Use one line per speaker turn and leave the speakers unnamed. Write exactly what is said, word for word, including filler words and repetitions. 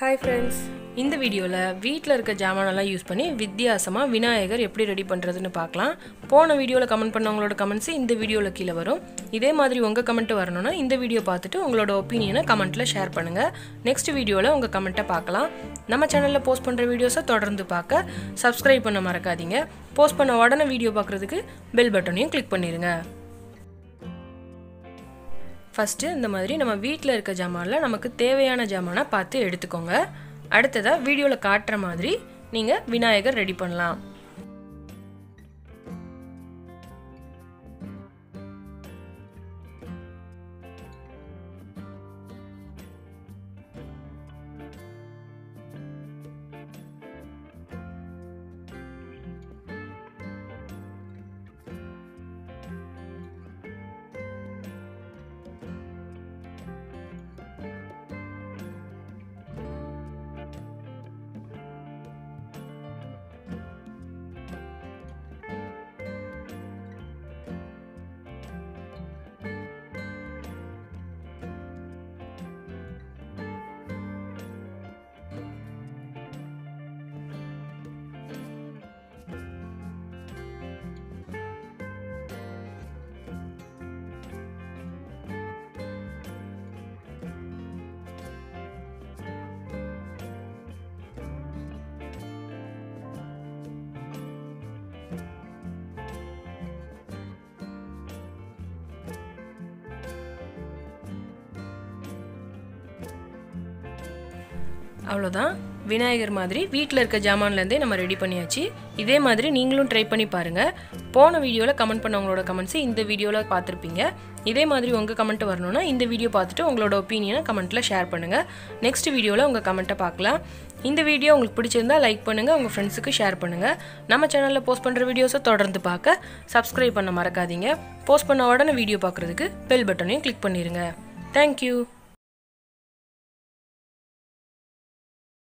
Hi friends, இந்த வீடியோல வீட்ல இருக்க ஜாமானெல்லாம் யூஸ் பண்ணி வித்தியாசமா விநாயகர் எப்படி ரெடி பண்றதுன்னு பார்க்கலாம். போன வீடியோல கமெண்ட் பண்ணவங்களோட கமெண்ட்ஸ் இந்த வீடியோல கீழ வரும். இதே மாதிரி உங்க கமெண்ட் வரணும்னா இந்த வீடியோ பார்த்துட்டு உங்களோட ஒபினியனை கமெண்ட்ல ஷேர் பண்ணுங்க. நெக்ஸ்ட் வீடியோல உங்க கமெண்ட்டை பார்க்கலாம். நம்ம சேனல்ல போஸ்ட் பண்ற வீடியோஸை தொடர்ந்து பார்க்க Subscribe பண்ண மறக்காதீங்க. போஸ்ட் பண்ண உடனே வீடியோ பார்க்கிறதுக்கு பெல் பட்டனையும் கிளிக் பண்ணிருங்க. ஃபர்ஸ்ட் இந்த மாதிரி நம்ம வீட்ல இருக்க ஜாமான்ல நமக்கு தேவையான ஜாமானை பார்த்து எடுத்துக்கோங்க. அடுத்ததா வீடியோல காட்டுற மாதிரி நீங்க விநாயகர் ரெடி பண்ணலாம். அவ்வளவுதான் விநாயகர் மாதிரி வீட்ல இருக்க ஜாமான்ல இருந்தே நம்ம ரெடி பண்ணியாச்சு. இதே மாதிரி நீங்களும் ட்ரை பண்ணி பாருங்க. போன வீடியோல கமெண்ட் பண்ணவங்களோட கமெண்ட்ஸ் இந்த வீடியோல பார்த்திருப்பீங்க. இதே மாதிரி உங்க கமெண்ட் வரணும்னா இந்த வீடியோ பார்த்துட்டு உங்களோட ஒபினியனை கமெண்ட்ல ஷேர் பண்ணுங்க. நெக்ஸ்ட் வீடியோல உங்க கமெண்ட்டை பார்க்கலாம். இந்த வீடியோ உங்களுக்கு பிடிச்சிருந்தா லைக் பண்ணுங்க, உங்க ஃப்ரெண்ட்ஸ்க்கு ஷேர் பண்ணுங்க. நம்ம சேனல்ல போஸ்ட் பண்ற வீடியோஸை தொடர்ந்து பார்க்க Subscribe பண்ண மறக்காதீங்க. போஸ்ட் பண்ண உடனே வீடியோ பார்க்கிறதுக்கு பெல் பட்டனையும் கிளிக் பண்ணிருங்க. Thank you.